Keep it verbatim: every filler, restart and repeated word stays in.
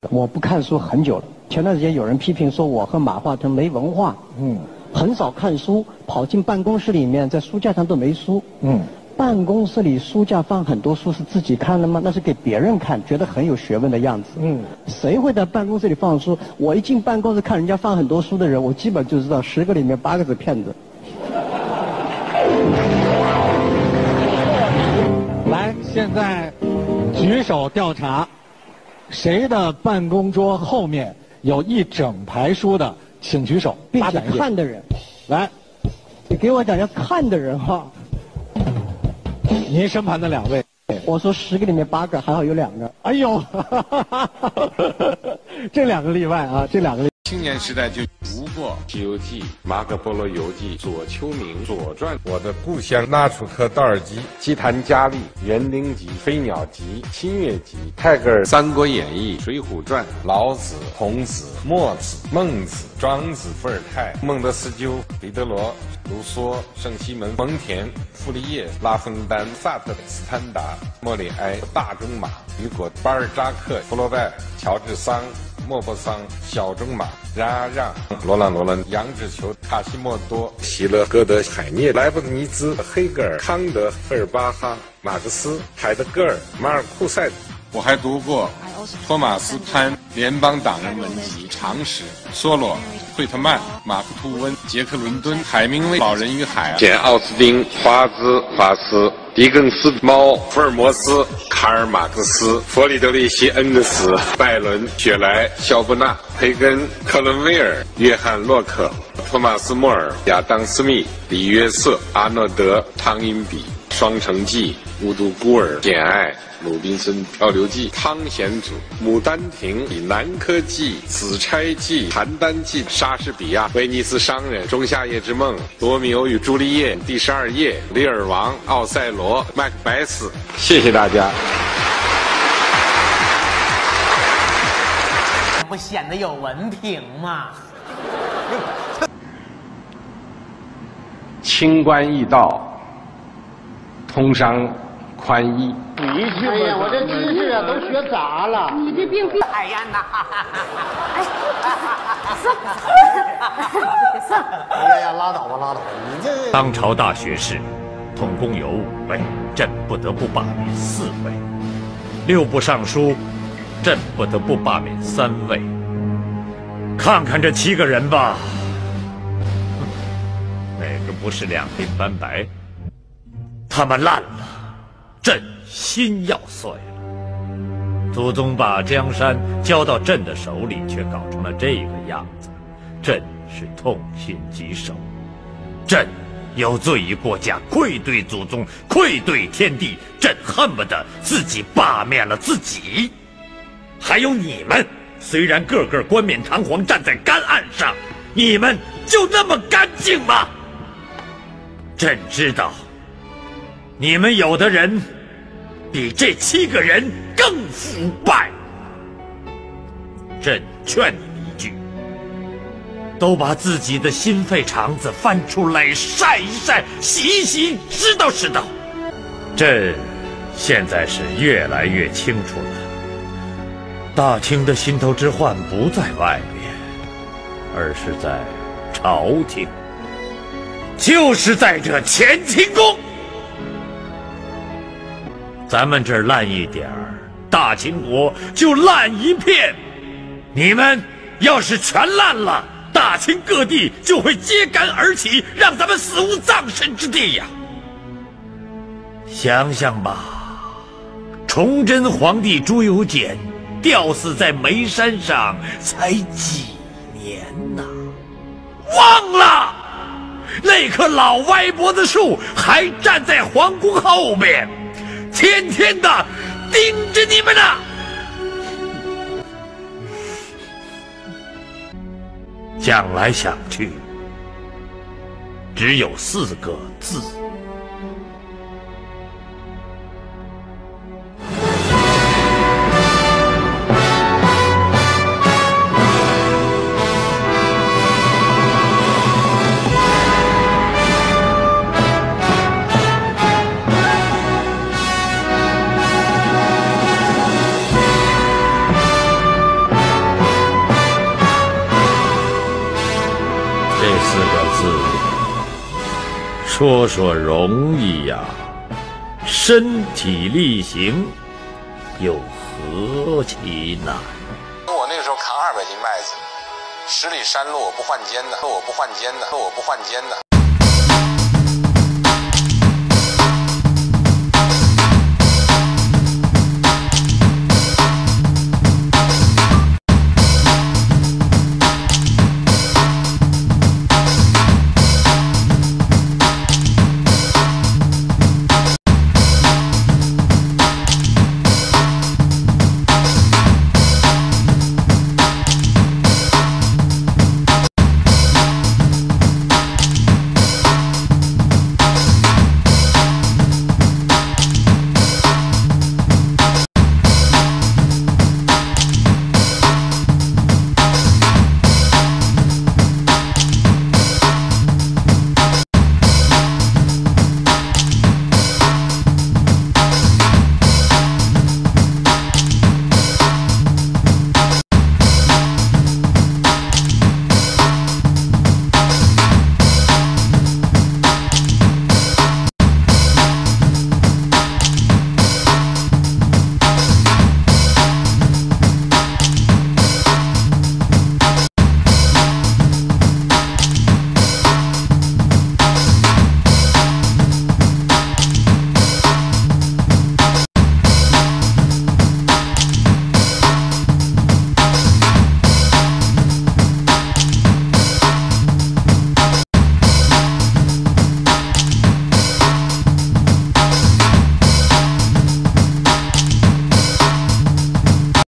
我不看书很久了。前段时间有人批评说我和马化腾没文化，嗯，很少看书，跑进办公室里面，在书架上都没书，嗯。办公室里书架放很多书是自己看的吗？那是给别人看，觉得很有学问的样子。嗯，谁会在办公室里放书？我一进办公室看人家放很多书的人，我基本就知道十个里面八个是骗子。 来，现在举手调查，谁的办公桌后面有一整排书的，请举手。 并且看的人， 来， 你给我讲要看的人哈。 您身旁的两位， 我说十个里面八个，还好有两个。 哎呦，这两个例外啊，这两个例外。 青年时代就读过《西游记》《马可波罗游记》《左丘明》《左传》。我的故乡纳楚克道尔基、基坛佳丽、园林集、飞鸟集、新月集、泰戈尔《三国演义》《水浒传》老子、孔子、墨子、孟子、庄子、伏尔泰、孟德斯鸠、彼得罗、卢梭、圣西门、蒙恬、傅立叶、拉封丹、萨特、斯坦达、莫里埃、大仲马、雨果、巴尔扎克、福楼拜、乔治桑、莫泊桑、小仲马、冉阿让、罗兰·罗兰、杨志球、卡西莫多、希勒、歌德、海涅、莱布尼兹、黑格尔、康德、费尔巴哈、马克思、海德格尔、马尔库塞。我还读过托马斯·潘《联邦党人文集》常识、梭罗、惠特曼、马克·吐温、杰克·伦敦、海明威《老人与海》、简·奥斯汀、华兹、法斯、狄更斯、猫、福尔摩斯、卡尔·马克思、弗里德里希·恩格斯、拜伦、雪莱、肖伯纳、培根、克伦威尔、约翰·洛克、托马斯·莫尔、亚当·斯密、李约瑟、阿诺德、汤因比、双城记、无独孤儿、简爱、鲁滨孙漂流记、汤显祖、牡丹亭、南柯记、紫钗记、邯郸记、莎士比亚、威尼斯商人、仲夏夜之梦、罗密欧与朱丽叶、第十二页、李尔王、奥赛罗、麦克白斯。谢谢大家。 不显得有文凭吗？ 清官易道，通商宽衣。 你去吧！哎呀，我这知识啊都学杂了。 你这病病，哎呀呐！ 哎，算算。哎呀呀，拉倒吧，拉倒吧！你这当朝大学士，统共有五位，朕不得不罢免四位；六部尚书，朕不得不罢免三位。看看这七个人吧，哪个不是两鬓斑白？他们烂了，朕心要碎了。祖宗把江山交到朕的手里，却搞成了这个样子，朕是痛心疾首。朕有罪于国家，愧对祖宗，愧对天地，朕恨不得自己罢免了自己。还有你们，虽然个个冠冕堂皇站在干岸上，你们就那么干净吗？朕知道，你们有的人比这七个人更腐败。朕劝你们一句，都把自己的心肺肠子翻出来晒一晒，洗一洗，拾掇拾掇。朕现在是越来越清楚了，大清的心头之患不在外面，而是在朝廷，就是在这乾清宫。咱们这儿烂一点儿，大清国就烂一片。你们要是全烂了，大清各地就会揭竿而起，让咱们死无葬身之地呀！想想吧，崇祯皇帝朱由检吊死在煤山上才几年呐，忘了那棵老歪脖子树还站在皇宫后面，天天的盯着你们呢。想来想去，只有四个字： 这四个字，说说容易呀，身体力行又何其难？ 我那个时候扛二百斤麦子，十里山路我不换肩的，我不换肩的，我不换肩的。